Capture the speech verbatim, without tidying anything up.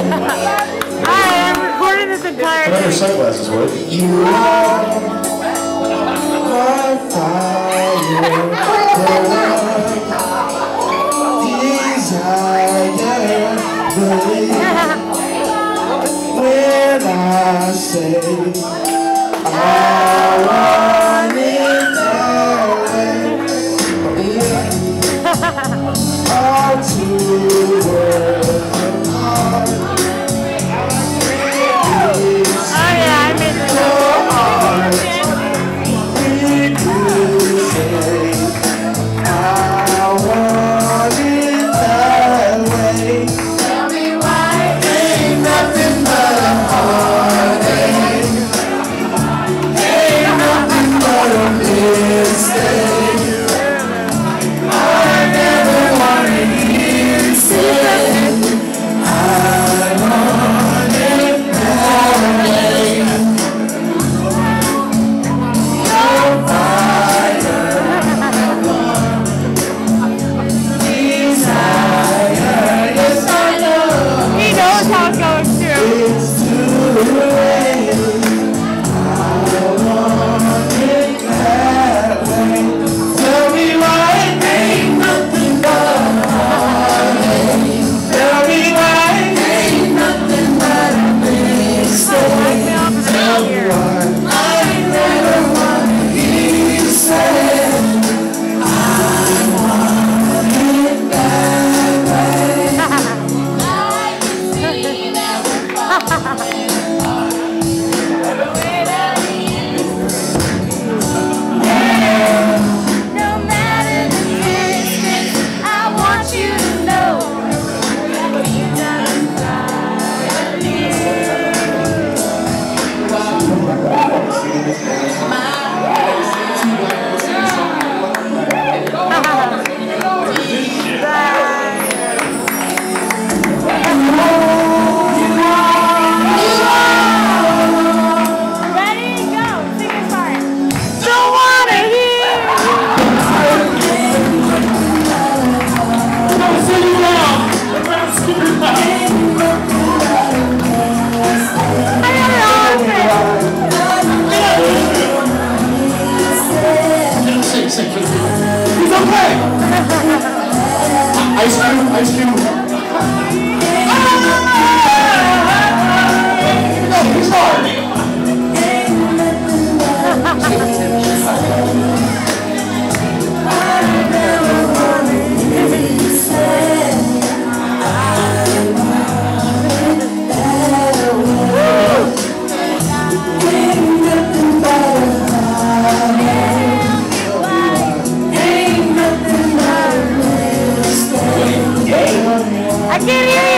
Hi, I'm recording this entire thing. Put on your sunglasses, would you? You are my fire, desire, when I say I want it that way, all to work apart. Oh yeah, I made this Ice cream, ice cream. No, it's hard. I can't hear you.